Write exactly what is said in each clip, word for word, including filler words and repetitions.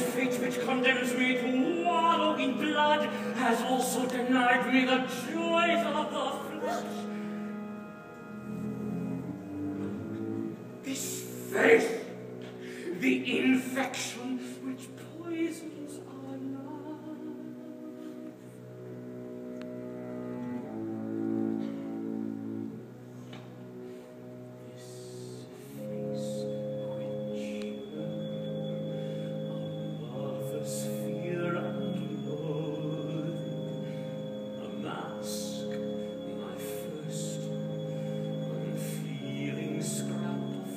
fate which condemns me to wallow in blood has also denied me the joys of the flesh. This faith, the infection which poisons our love. This face which our lovers fear and loathe, a mask, my first unfeeling scrap of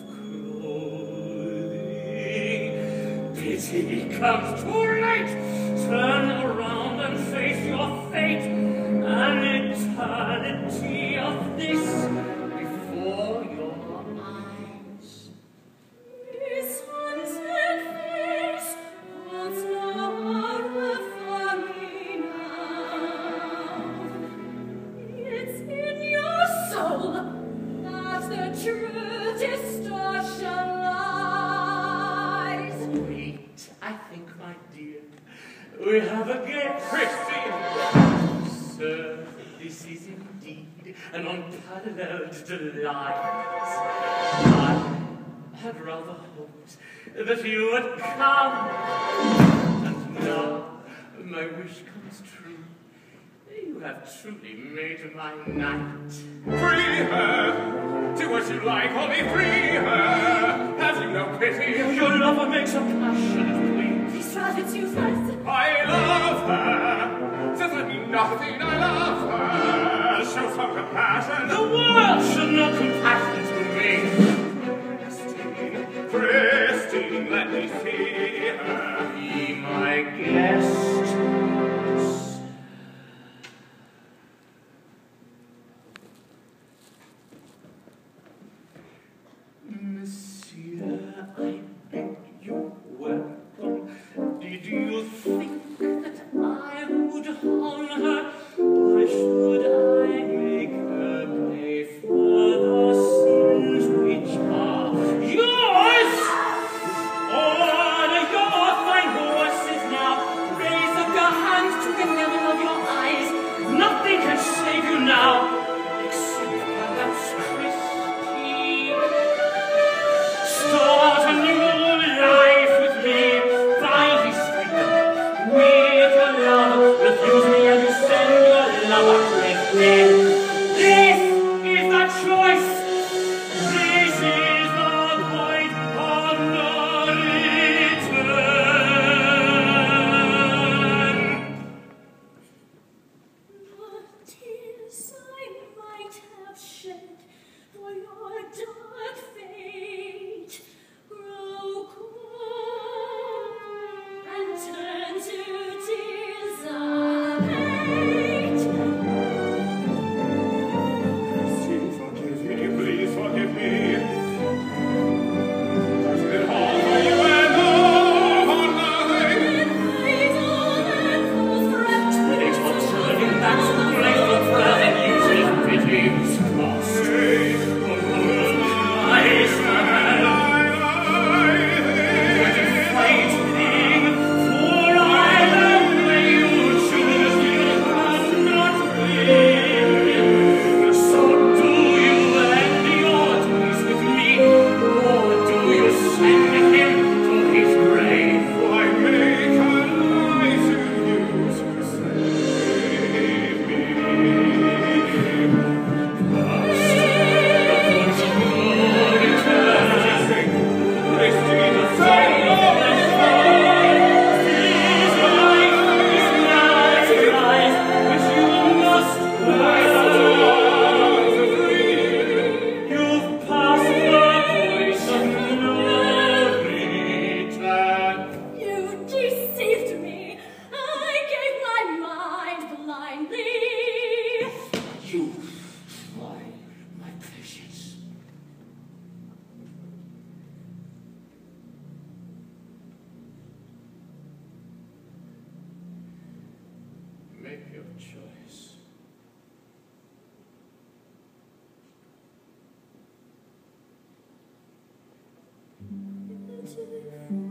clothing. Pity comes too late. Turn around and face your fate. An eternity of this before your eyes. This haunted face holds no horror for me now. It's in your soul that the true distortion lies. Wait, I think, my dear, we have a gate. Christine! Sir, this is indeed an unparalleled delight. I had rather hoped that you would come, and now my wish comes true. You have truly made my night. Free her! Do what you like, only free her! Have you no pity? Your lover makes a passionate plea. Please try to choose us. I love her! Says I mean nothing, I love her! Show some compassion! The world should know compassion to me. Christine, Christine, let me see her! Be my guest. Monsieur, I beg you welcome. Did you think that I would harm her? Why should I make her pay for the sins which are yours? Order your fine horses now. Raise up your hands to the level of your eyes. Nothing can save you now, except perhaps Christine. Start a new life with me, by his freedom. With your love, refuse me and you send your lover Christine. This is the choice. This is the point of no return. The tears I might have shed for your dark fate grow cold and turn to tears of hate. Christine, forgive me, please forgive me. Does it all for you and all for nothing? Idle echoes crept It was turning back to playful prayer and using pity's cross. Say, Eyes, man. I What a fine thing, for either way you choose, you cannot win. So do you end your days with me, or do you send him to his grave? I make a lie to you to save me. You deceived me. I gave my mind blindly. You fly my pleasures. Make your choice. Beautiful.